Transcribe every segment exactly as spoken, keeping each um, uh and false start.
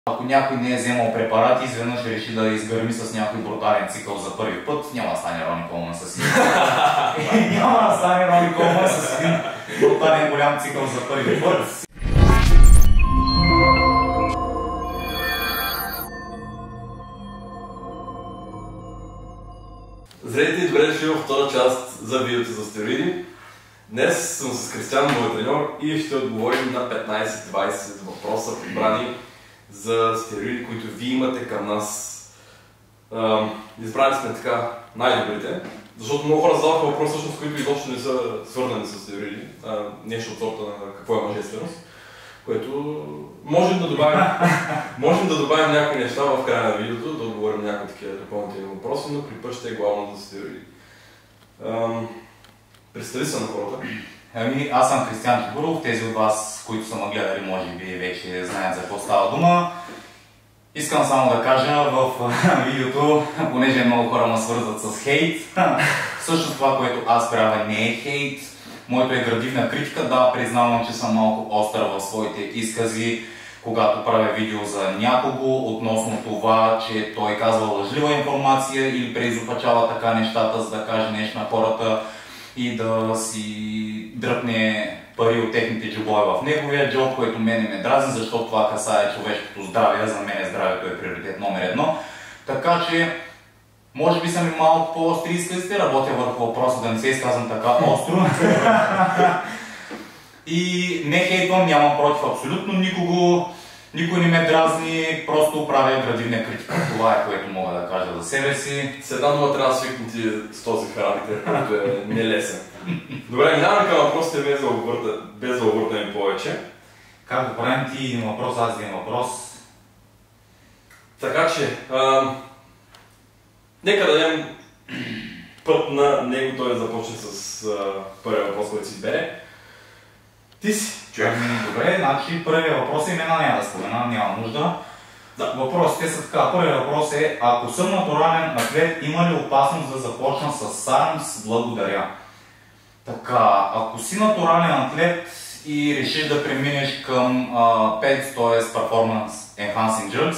Ако някой не е вземал препарати, изведнъж реши да изгърми с някой брутален цикъл за първи път, няма да стане Рони Колман с един. Няма да стане Рони Колман с един брутален голям цикъл за първи път. Здравейте и добре дошли във втора част за видеото за стероиди. Днес съм с Кристиан, моят треньор, и ще отговорим на петнайсет-двайсет въпроса, подбрани за стероиди, които вие имате към нас. Избрали сме така най-добрите, защото много хора задаваха въпроси, всъщност, които изобщо не са свързани с стероиди, а нещо от сорта на какво е мъжественост, което можем да добавим, можем да добавим някои неща в края на видеото, да отговорим някои такива допълнителни въпроси, но при път ще е главно за стероиди. Представи се на хората. Ами, аз съм Кристиан Кибуров. Тези от вас, които са ме гледали, може би вече знаят за какво става дума. Искам само да кажа в видеото, понеже много хора ме свързват с хейт, всъщност това, което аз правя, не е хейт. Моето е градивна критика. Да, признавам, че съм малко остър в своите изкази, когато правя видео за някого относно това, че той казва лъжлива информация или преизопачава така нещата, за да каже нещо на хората и да си дръпне пари от техните джобове в неговия джоб, което мене ме дразни, защото това касае човешкото здраве, за мен здравето е приоритет номер едно. Така че, може би съм и малко по-остри изказите, работя върху въпроса да не се изказвам така остро. И не хейтвам, нямам против абсолютно никого, никой не ме дразни, просто правя градивна критика. Това е, което мога да кажа за себе си. С една дума трябва да свикнете с този характер, който е нелесен. Добре, минаваме към въпросите без да обърта, без да объртаме повече. Как да правим ти един въпрос, аз един въпрос? Така че, а, нека да дадем път на него, той да започне с а, първия въпрос, който си избере. Ти си човек. Добре, значи първият въпрос е имена, няма да спомена, няма нужда. Да. Въпросите са така. Първият въпрос е: ако съм натурален атлет, има ли опасност да започна с САРМС? Благодаря. Така, ако си натурален атлет и решиш да преминеш към а, пет, т.е. Performance Enhancing Drugs,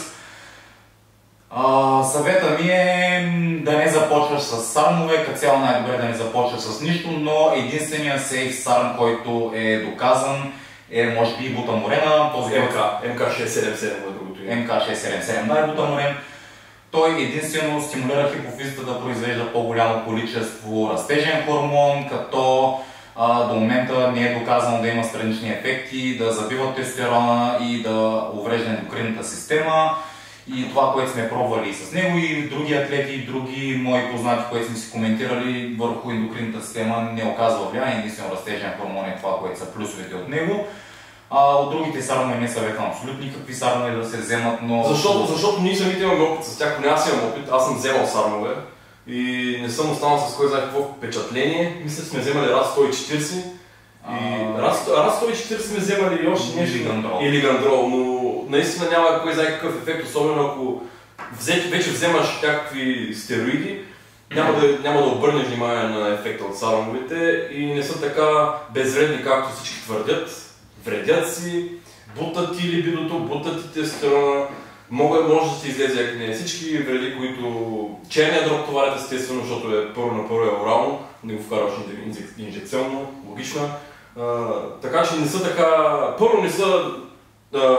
а, съвета ми е да не започваш с сармове, като цяло най-добре да не започваш с нищо, но единственият сейф сарм, който е доказан, е може би бутаморена, този ем ка, ем ка шест седем седем е другото име. ем ка шест седем седем, да, е бутаморен. Той единствено стимулира хипофизата да произвежда по-голямо количество растежен хормон, като а, до момента не е доказано да има странични ефекти, да забива тестостерона и да уврежда ендокринната система. И това, което сме пробвали и с него, и други атлети, и други мои познати, които сме си коментирали върху ендокринната система, не оказва влияние. Единствено растежен хормон е това, което са плюсовете от него. А от другите сармове не съветвам абсолютно никакви сармове да се вземат, но... Защото, защото ние самите имаме опит с тях, поне аз имам опит, аз съм вземал сармове и не съм останал с кой знае какво впечатление. Мисля, че сме вземали РАД сто и четирийсет и РАД сто и четирийсет сме вземали и още нещо. Лигандрол. И Лигандрол, но наистина няма кой знае какъв ефект, особено ако вече вземаш някакви стероиди, няма да, няма да обърнеш внимание на ефекта от сармовете и не са така безвредни, както всички твърдят. Вредят си, бутат ти либидото, бутат ти тестостерона, може да се излезе акне. Всички вреди, които черния дроб товарят естествено, защото е първо на първо е орално, не го вкарваш инжекционно, логично. А, така че не са така, първо не са а,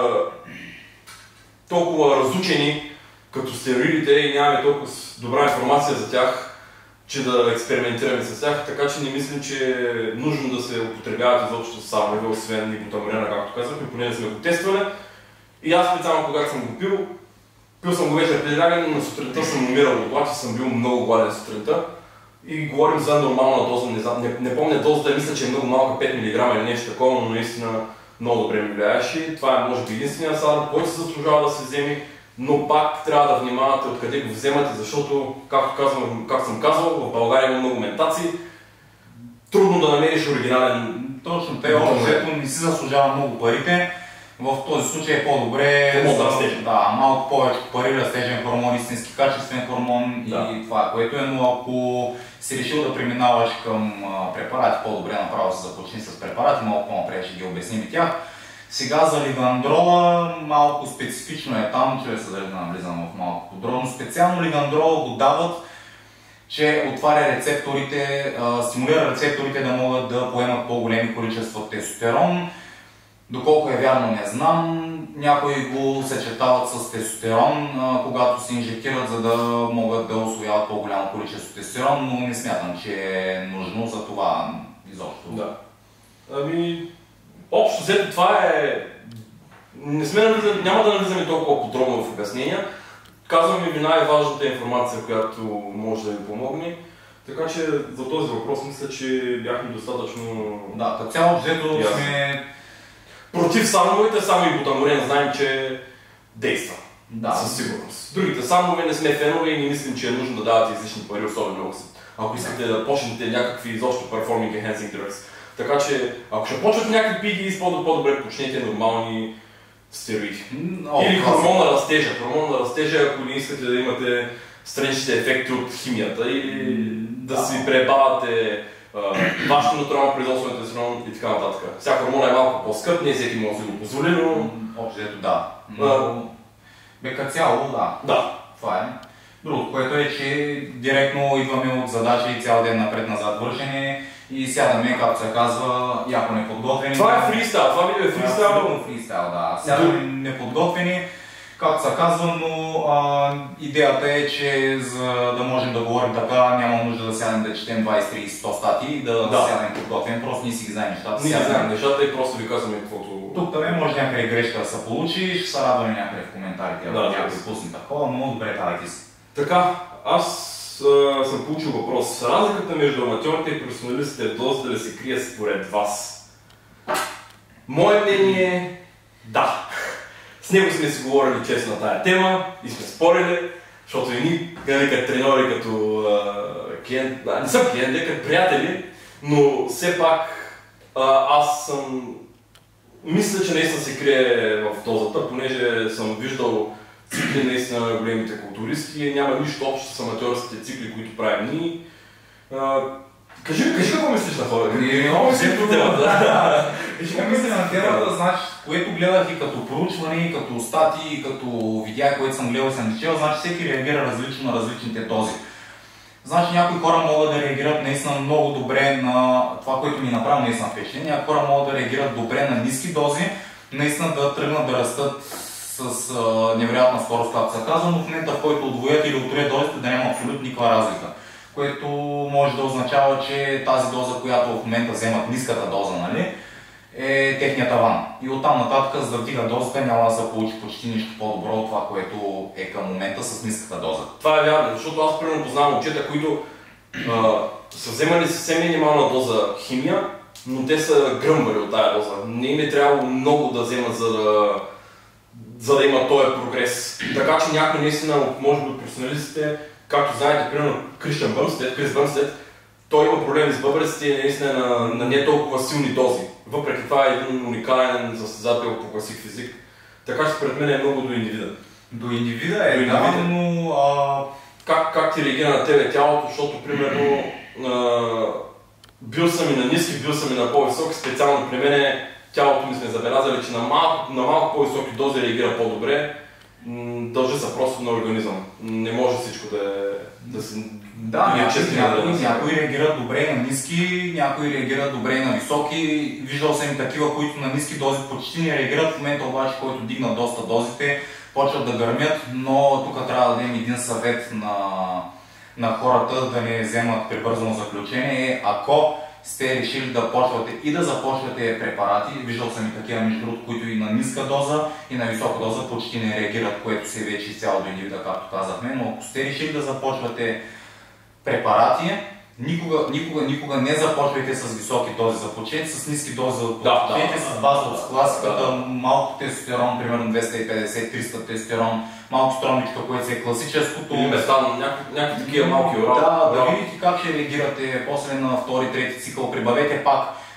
толкова разучени като стероидите и нямаме толкова добра информация за тях, че да експериментираме с тях, така че не мислим, че е нужно да се употребяват изобщо сармове, освен и бутаморена, както казахме, поне да сме го тествали. И аз специално, когато съм го пил, пил съм го вечер преди лягане, но на сутринта съм умирал от глад, че съм бил много гладен сутринта. И говорим за нормална доза, не, знам, не, не помня дозата, мисля, че е много малка, пет милиграма или нещо такова, но наистина много добре ми влияеше. Това е може би единствения сарм, който се заслужава да се вземе. Но пак трябва да внимавате откъде го вземате, защото, както казвам, как съм казал, в България има много ментации. Трудно да намериш оригинален. Точно, те общо не си заслужава много парите. В този случай е по-добре да, малко повече пари, растежен хормон, истински качествен хормон да. И това, което е, но ако си решил да преминаваш към препарати, по-добре направо се започни с препарати, малко по-напред ще ги обясним и тях. Сега за лигандрола малко специфично е там, че се да навлизам в малко подробно. Специално лигандрола го дават, че отваря рецепторите, а, стимулира рецепторите да могат да поемат по-големи количества тестостерон. Доколко е вярно, не знам. Някои го съчетават с тестостерон, а, когато се инжектират, за да могат да усвояват по-голямо количество тестостерон, но не смятам, че е нужно за това изобщо. Да. Ами, общо взето това е... Не сме навлизали, няма да навлизаме толкова подробно в обяснения. Казваме ви най-важната информация, която може да ви помогне. Така че за този въпрос мисля, че бяхме достатъчно... Да, като цяло взето сме... Против сановете, само и бутаморен знаем, че действа. Да. Със сигурност. Другите санове не сме фенове и не мислим, че е нужно да давате излишни пари, особено ако, ако искате да почнете някакви изобщо performing enhancing drugs. Така че, ако ще почват някакви пиги, по-добре почнете нормални стероиди. О, Или хормон на растежа. Хормон на растежа, ако не искате да имате страничните ефекти от химията или да, да си пребавате вашето натурално производство на тестостерон и така нататък. Всяка хормона е малко по-скъп, не всеки може да го позволи, но... Общо ето да. Но... Бе като цяло, да. Да. Това е. Другото, което е, че директно идваме от задачи и цял ден напред-назад вършене и сядаме, както се казва, яко неподготвени. Това е фристайл, това видео е фристайл. Абсолютно фристайл, да. Сядаме неподготвени, както се казва, но а, идеята е, че за да можем да говорим така, няма нужда да сядем да четем двайсет, трийсет, сто статии и да, да. сядем подготвени. Просто ние си ги знаем нещата. Ние си знаем нещата и просто ви казваме каквото... Тук да може някъде грешка да се получи, ще се радваме някъде в коментарите, ако да, някой пусне такова, но добре, давайте си. Така, аз а, съм получил въпрос. Разликата между аматьорите и професионалистите в дозата ли се крие според вас? Мое мнение е да. С него сме си говорили често на тая тема и сме спорили, защото и ние, като треньори, като а, клиент, а, не съм клиент, като приятели, но все пак а, аз съм... Мисля, че наистина се крие в дозата, понеже съм виждал цикли наистина на големите културисти, няма нищо общо с аматьорските цикли, които правим ние. А, кажи, кажи какво мислиш на хората? Много мислиш по темата. Кажи какво мислиш на темата, значи, което гледах и като проучване, и като статии, и като видеа, което съм гледал и съм чел, значи всеки реагира различно на различните дози. Значи някои хора могат да реагират наистина много добре на това, което ми направи наистина впечатление. Някои хора могат да реагират добре на ниски дози, наистина да тръгнат да растат с а, невероятна скорост, както се казва, но в момента, в който отвоят или отроят дозите, да няма абсолютно никаква разлика. Което може да означава, че тази доза, която в момента вземат ниската доза, нали, е техният таван. И оттам нататък, за да вдига дозата, няма да се получи почти нищо по-добро от това, което е към момента с ниската доза. Това е вярно, защото аз примерно познавам момчета, които а, са вземали съвсем минимална доза химия, но те са гръмвали от тая доза. Не им е трябвало много да вземат, за да, за да има този прогрес. Така че някой наистина, може би от професионалистите, както знаете, примерно Кристиан Бънстед, Крис Бънстед, той има проблеми с бъбреците и наистина на, на не толкова силни дози. Въпреки това е един уникален състезател по класик физик. Така че според мен е много до индивида. До индивида е, до индивида. Да, но... А... Как, как ти реагира на тебе тялото, защото примерно а, бил съм и на ниски, бил съм и на по-високи, специално при мен тялото ми сме забелязали, че на малко, на малко по-високи дози реагира по-добре. Дължи се просто на организъм. Не може всичко да, да се... Да, някои, някои, някои реагират добре на ниски, някои реагират добре на високи. Виждал съм и такива, които на ниски дози почти не реагират. В момента обаче, който дигнат доста дозите, почват да гърмят, но тук трябва да дадем един съвет на, на хората да не вземат прибързано заключение. Ако сте решили да почвате и да започвате препарати, виждал съм и такива между другото, които и на ниска доза и на висока доза почти не реагират, което се вече изцяло до индивида, както казахме, но ако сте решили да започвате препарати, никога, никога, никога не започвайте с високи дози, започнете с ниски дози, започнете да, с база от класиката, малко тестостерон, примерно двеста и петдесет до триста тестостерон, малко стромбичка, което е класическото. Или местано някакви, някакви такива малки урали. Да, да видите как ще реагирате, после на втори, трети цикъл, прибавете пак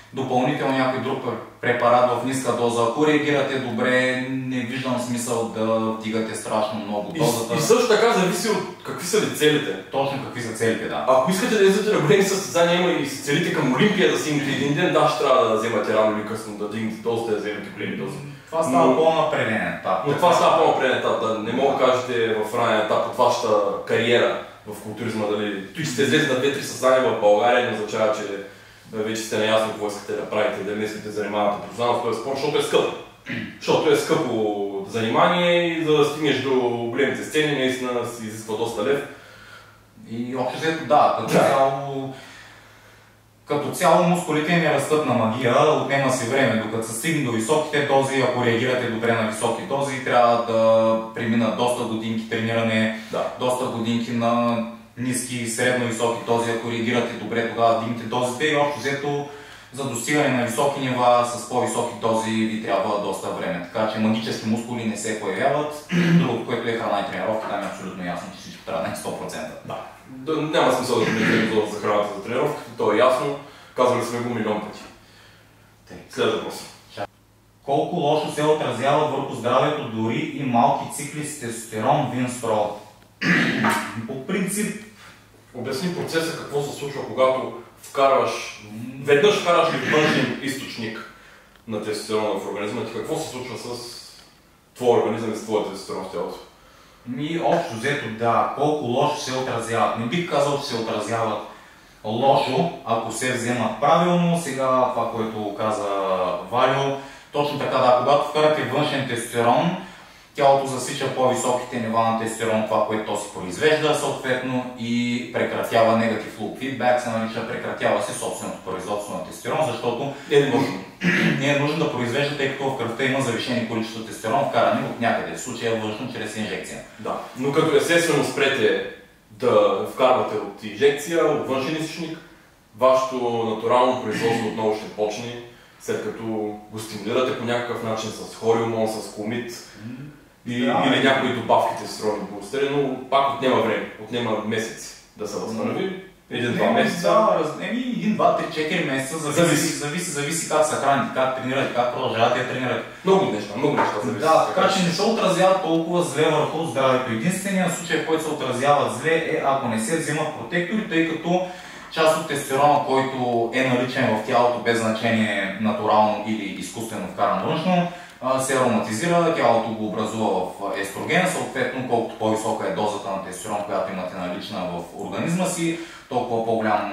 допълнително някой друг препарат в ниска доза. Ако реагирате добре, не виждам смисъл да вдигате страшно много дозата. И, и също така зависи от какви са ли целите. Точно какви са целите, да. Ако искате да излизате на големи състезания, има и си целите към Олимпия да си имате един ден, да, ще трябва да вземате рано или късно, да дигнете дозата, да вземете големи дози. Това става но, по-напреден етап. Но това става по-напреден етап, да не мога да кажете в ранен етап от вашата кариера в културизма, дали той, че сте излезли на две-три състезания в България, не означава, че вече сте наясно какво искате да правите, да не искате да занимавате професионално с този спорт, защото е скъпо. Защото е скъпо занимание и за да стигнеш до големите сцени, наистина си изисква доста лев. И общо взето да, като да. цяло, като цяло мускулите не растат на магия, отнема си време, докато се стигне до високите дози, ако реагирате добре на високи дози, трябва да преминат доста годинки трениране, да. доста годинки на ниски и средно високи дози, ако реагирате добре, тогава вдигнете дозите и общо взето за достигане на високи нива с по-високи дози ви трябва доста време. Така че магически мускули не се появяват. Другото, което е храна и тренировка, там е абсолютно ясно, че всичко трябва да е сто процента. Да. да няма смисъл да сме за храната за тренировката, то е ясно. Казвали сме го милион пъти. След въпрос. Колко лошо се отразява върху здравето дори и малки цикли с тестостерон, Винстрол? По принцип... Обясни процеса какво се случва, когато вкарваш, веднъж вкараш ли външен източник на тестостерона в организма ти, какво се случва с твоя организъм и с твоя тестостерон в тялото? Ми, общо взето да, колко лошо се отразяват. Не бих казал, че се отразяват лошо, ако се вземат правилно. Сега това, което каза Валио, точно така да, когато вкарате външен тестостерон, тялото засича по-високите нива на тестостерон, това, което то си произвежда съответно и прекратява негатив лук фидбек, се нарича, прекратява се собственото производство на тестостерон, защото е нужно. не е нужно да произвежда, тъй като в кръвта има завишени количество тестостерон, вкарани от някъде, в случая външно чрез инжекция. Да, но като естествено спрете да вкарвате от инжекция, от външен източник, вашето натурално производство отново ще почне, след като го стимулирате по някакъв начин с хориумон, с комит и, да, или някои добавки тестостерони бустери, но пак отнема време, отнема месеци да се възстанови. Един-два месеца. Да, раз... Еми, един, два, три, четири месеца, зависи, зависи, зависи, зависи как се храните, как тренирате, как продължавате да тренирате. Много неща, много неща зависи. Да, така че не се отразяват толкова зле върху здравето. Единственият случай, в който се отразяват зле е ако не се вземат протектори, тъй като част от тестостерона, който е наличен в тялото без значение натурално или изкуствено вкаран външно, се ароматизира, тялото го образува в естроген, съответно колкото по-висока е дозата на тестостерон, която имате налична в организма си, толкова по-голям,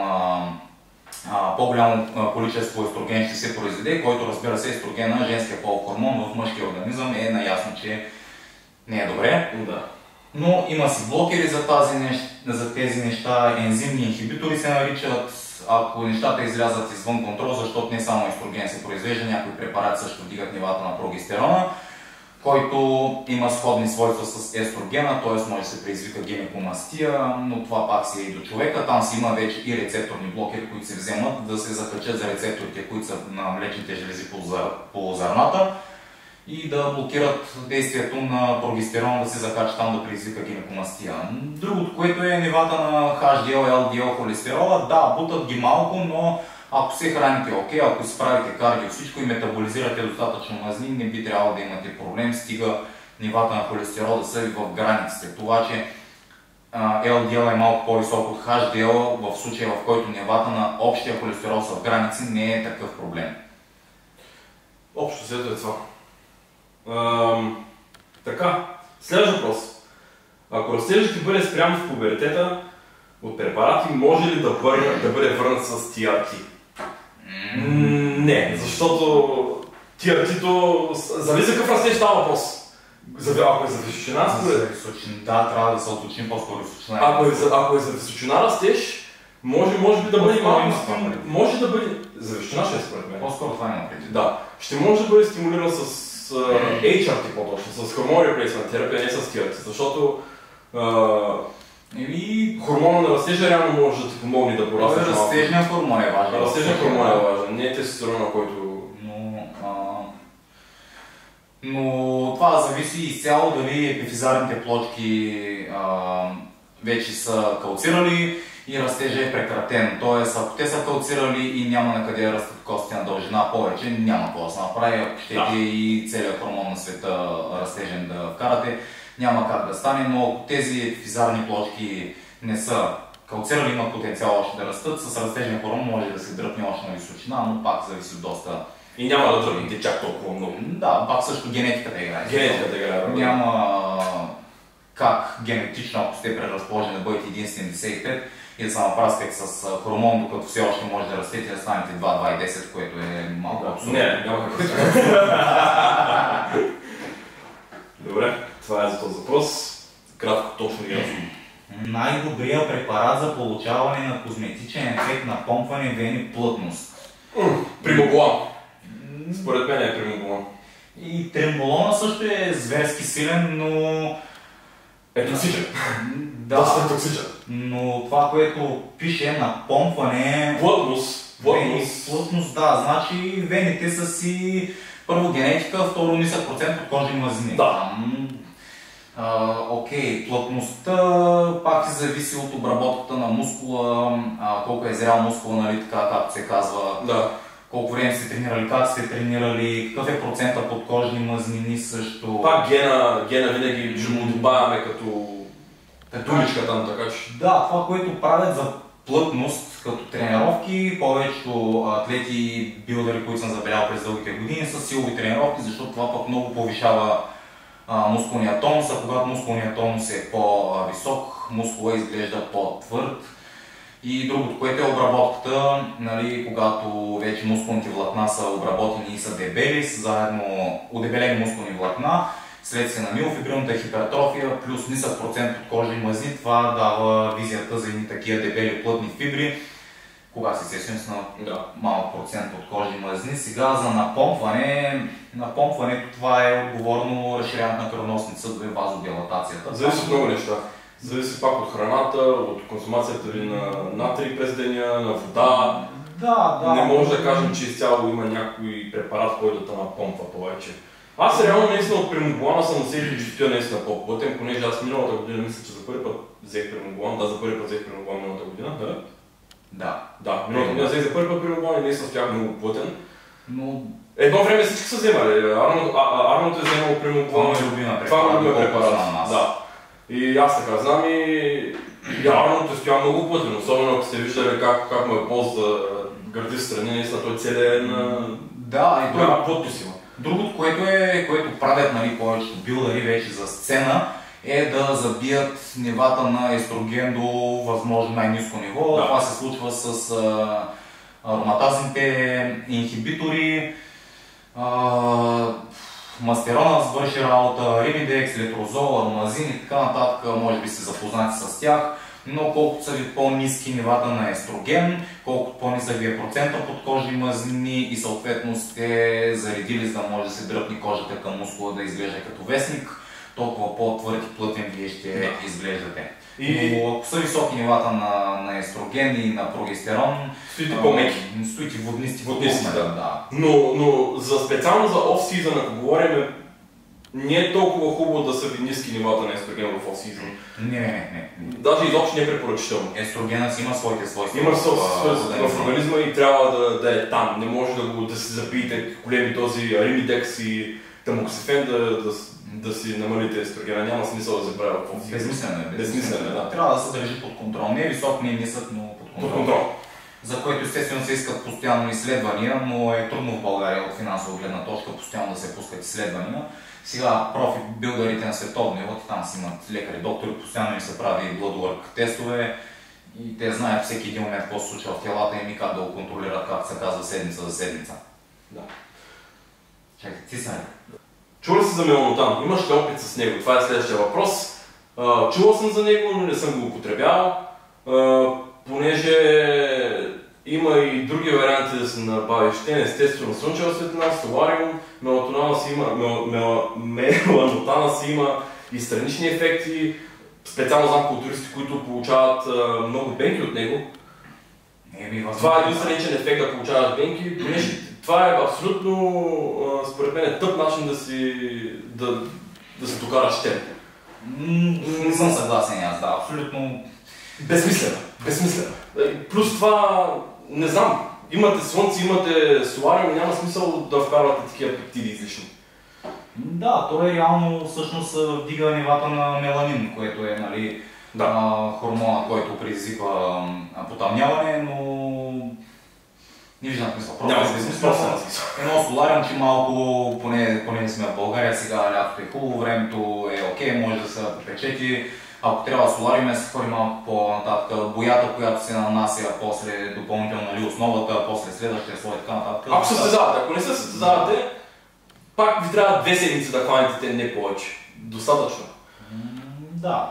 по-голямо количество естроген ще се произведе, който разбира се естрогена, женския пол хормон в мъжкия организъм е наясно, че не е добре. Да. Но има си блокери за, тази нещ... за тези неща, ензимни инхибитори се наричат. Ако нещата излязат извън контрол, защото не само естроген се произвежда, някои препарати също вдигат нивата на прогестерона, който има сходни свойства с естрогена, т.е. може да се предизвика гинекомастия, но това пак си е и до човека. Там си има вече и рецепторни блокери, които се вземат да се закачат за рецепторите, които са на млечните желези по, зар... по зърната и да блокират действието на прогестерона да се закача там да предизвика гинекомастия. Другото, което е нивата на Ейч Ди Ел, Ел Ди Ел холестерола, да, бутат ги малко, но ако се храните окей, ако си правите кардио всичко и метаболизирате достатъчно мазнини, не би трябвало да имате проблем, стига нивата на холестерол да са в границите. Това, че Ел Ди Ел е малко по-висок от Ейч Ди Ел, в случая в който нивата на общия холестерол са в граници, не е такъв проблем. Общо след е това. Ам, така, следващ въпрос. Ако растежът ти бъде спрямо в пубертета от препарати, може ли да бъде, да бъде върнат с Ти Ар Ти? Mm. Не, защото Ти Ар Ти-то зависи какъв растеж става въпрос. За, ако е за височина, според... За височина, да, трябва да се отучим по-скоро височина. Ако е за, ако е за височина растеж, може, може би да бъде малко стимулиран. Може да бъде... За височина ще е според мен. По-скоро това няма преди. Да. Ще може да бъде стимулиран с Ейч Ар Ти по-точно, с хормон реплейсмент терапия, не с Ти Ар Ти, защото uh, Еми... хормона на растежа реално може да ти помогне да пораснеш малко. Растежният хормон е важен. Растежният хормон е важен, не е тестостерона, който... Но, а... Но това зависи изцяло дали епифизарните плочки а... вече са калцирали и растежа е прекратен. Тоест, ако те са калцирали и няма на къде да растат костите на дължина повече, няма какво да се направи. Ако щете да. И целият хормон на света растежен да вкарате, няма как да стане, но ако тези физарни плочки не са калцирали, имат потенциал още да растат, с растежен хормон може да се дръпне още на височина, но пак зависи от доста. И няма да дръпнете чак толкова много. Да, пак също генетиката играе. Генетиката играе. Няма как генетично, ако сте преразположени да бъдете един цяло седемдесет и пет и да се напраскате с хормон, докато все още може да растете, да станете два цяло десет, което е малко абсурдно. Не, няма как. Добре, това е за този въпрос. Кратко, точно и ясно. Най-добрият препарат за получаване на козметичен ефект на помпване вени плътност. Примоглан. Според мен е примоглан. И тремболона също е зверски силен, но... Е токсичен. Да, доста токсичен. Но това, което пише на помпване... Плътност. Плътност. Плътност, да. Значи вените са си първо генетика, второ нисък процент от кожни мазнини. Да. Uh, Окей, okay. Плътността пак се зависи от обработката на мускула, uh, колко е зрял мускула, нали, така както се казва, да. Колко време сте тренирали, как сте тренирали, какъв е процента подкожни мазнини също. Пак гена, гена винаги ще му добавяме като туличка там, така че... Да, това, което правят за плътност като тренировки, повечето атлети и билдери, които съм забелял през дългите години, са силови тренировки, защото това пък много повишава мускулния тонус, а когато мускулният тонус е по-висок, мускула изглежда по-твърд. И другото, което е обработката, нали, когато вече мускулните влакна са обработени и са дебели, са заедно удебелени мускулни влакна, следствие на миофибрилната хипертрофия плюс нисък процент от кожа и мъзни, това дава визията за едни такива дебели плътни фибри, кога се сещам с на да. малък процент от кожа и мъзни. Сега за напомпване, напомпването това е отговорно разширяването на кръвоносницата и вазодилатацията. Зависи от много неща. Зависи пак от храната, от консумацията ви на натрий през деня, на вода. Да, да. Не може да кажем, че изцяло има някой препарат, който да те напомпва повече. Аз реално наистина от примоглана съм усетил, че стоя наистина по-плътен, понеже аз миналата година мисля, че за първи път взех примоглан. Да, за първи път взех примоглан миналата година, да? Да. Да, миналата година взех за първи път примоглан и наистина стоях много плътен. Но... Едно време всички са вземали. Арнолд е вземал примоглан. Това е любимия препарат. Да. И аз така знам и Арнолд е стоял много плътен, особено ако сте виждали как, как му е пост за гърди страни, наистина той целият е на... Да, и това плътност има. Другото, което, е, което правят, нали, повечето билдари вече за сцена, е да забият нивата на естроген до възможно най-ниско ниво. Да. Това се случва с а, ароматазните инхибитори, а, мастерона свърши работа, римидекс, летрозол, аромазин и така нататък, може би сте запознати с тях, но колкото са ви по-ниски нивата на естроген, колкото по-нисък ви е процента подкожни мазнини и съответно сте заредили, за да може да се дръпне кожата към мускула да изглежда като вестник, толкова по-твърд и плътен вие ще да. изглеждате. И... Но ако са високи нивата на, на естроген и на прогестерон, стоите по-меки. Стоите воднисти, воднисти да. да. Но, но за специално за оф-сизън, ако говорим, не е толкова хубаво да са ви ниски нивата на естроген в оф-сизън. Не, не, не. Даже изобщо не е препоръчително. Естрогенът си има своите свойства. Има свойства в организма и трябва да, да е там. Не може да, го, да си запиете големи този римидекс и тамоксифен да, да, да си намалите естрогена. Няма смисъл да се прави в оф-сизън. Безсмислено е. Безсмислено е, да. Трябва да се държи под контрол. Не е висок, не е нисък, но под контрол. Под контрол. За което естествено се искат постоянно изследвания, но е трудно в България от финансова гледна точка постоянно да се пускат изследвания. Сега профи билдарите на световно ниво, там си имат лекари, доктори, постоянно им се прави bloodwork тестове и те знаят всеки един момент какво се случва в телата им и как да го контролират, както се казва, седмица за седмица. Да. Чакай, ти са ли? Чул ли си за меланотан? Имаш ли опит с него? Това е следващия въпрос. Чувал съм за него, но не съм го употребявал, понеже има и други варианти да се набавиш. Те естествено слънчева светлина, солариум, мелатонана си има, мел, мел, меланотана си има и странични ефекти. Специално знам културисти, които получават а, много бенки от него. Е, това е един страничен ефект да получаваш бенки, понеже това е абсолютно, а, според мен, тъп начин да си да, да се докараш теб. Не съм съгласен аз, да, абсолютно. Безсмислено. Безсмислено. Плюс това, не знам, имате слънце, имате солариум, няма смисъл да вкарвате такива пептиди излишни. Да, то е реално всъщност вдига нивата на меланин, което е, нали, да. а, хормона, който предизвиква потъмняване, но не виждам смисъл. Няма смисъл. Едно солариум, че малко, поне, поне сме в България, сега лятото е хубаво, времето е окей, може да се попечети. Ако трябва солариум, се хвърли малко по-нататък, боята, която се нанася после допълнително, нали, основата, после следващия слой и така нататък. Ако се състезавате, ако не се състезавате, пак ви трябва две седмици да хванете, не повече. Достатъчно. Да.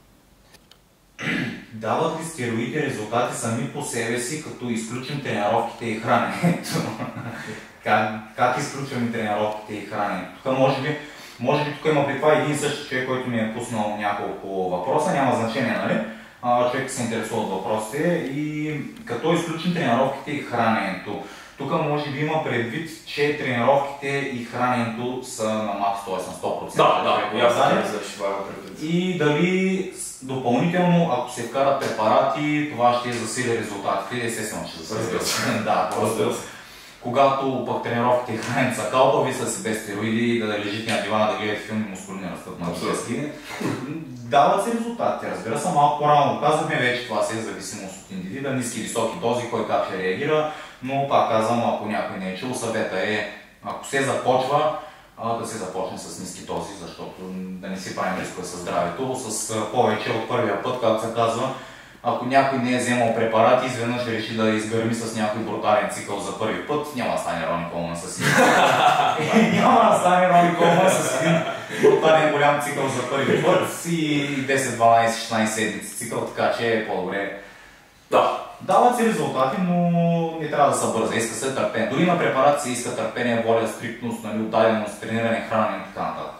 Дават ли стероиди резултати сами по себе си, като изключим тренировките и храненето? как, как изключваме тренировките и храненето? Тук може би, може би тук има при това един същи човек, който ми е пуснал няколко въпроса, няма значение, нали? А, човек се интересува от въпросите и като изключим тренировките и храненето. Тук може би има предвид, че тренировките и храненето са на макс, т.е. на сто процента. Да, да, ясно да защивава предвид. И дали допълнително, ако се вкарат препарати, това ще засили резултатите, естествено ще засили. Да, просто когато пък тренировките и храненето са калпави, са си без стероиди, да лежите на дивана, да гледате филми, мускулни растат на жески. Дават се резултати, разбира се, малко по-рано казахме, вече това си е зависимост от индивида, ниски и високи дози, кой как ще реагира, но пак казвам, ако някой не е чул, съвета е, ако се започва, да се започне с ниски дози, защото да не си правим рискове със здравето, с повече от първия път, както се казва, ако някой не е вземал препарати, изведнъж реши да изгърми с някой брутален цикъл за първи път, няма да стане Рони Колман с един. Няма да стане Рони Колман с един брутален голям цикъл за първи път и десет, дванайсет, шестнайсет седмици цикъл, така че е по-добре. Да. Дават се резултати, но не трябва да се бърза, иска се търпение. Дори на препарат се иска търпение, воля, стриктност, нали, отдаденост, трениране, хранене и така нататък.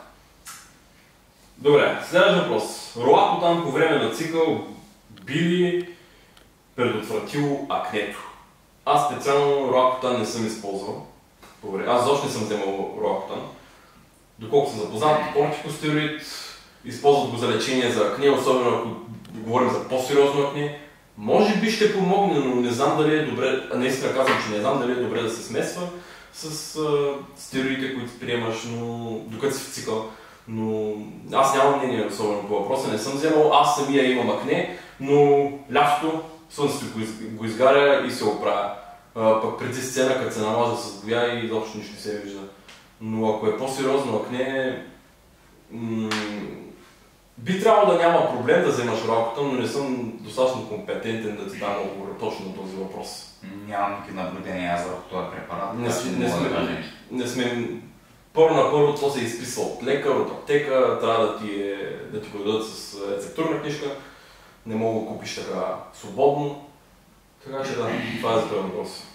Добре, следващ въпрос. Ролакотан по време на цикъл би ли предотвратил акнето? Аз специално ролакотан не съм използвал. Аз защо не съм вземал ролакотан. Доколко съм запознат, кортикостероид, използват го за лечение за акне, особено ако говорим за по-сериозно акне. Може би ще помогне, но не знам дали е добре, наистина казвам, че не знам дали е добре да се смесва с а, стероидите, които приемаш, но докато си в цикъл. Но аз нямам мнение особено по въпроса, не съм вземал, аз самия имам акне, но лятото слънцето го, из, го изгаря и се оправя. А, пък преди сцена, като се намажа с боя и изобщо нищо не се вижда. Но ако е по-сериозно акне, би трябвало да няма проблем да вземаш ролакотан, но не съм достатъчно компетентен да ти дам отговор точно на този въпрос. Нямам никакви наблюдения за този препарат. Не, не, сме, да не сме... Първо на първо това се изписва от лекар, от аптека, трябва да ти, е, да ти го дадат с рецептурна книжка. Не мога да купиш така свободно. Така че да, това е за този въпрос.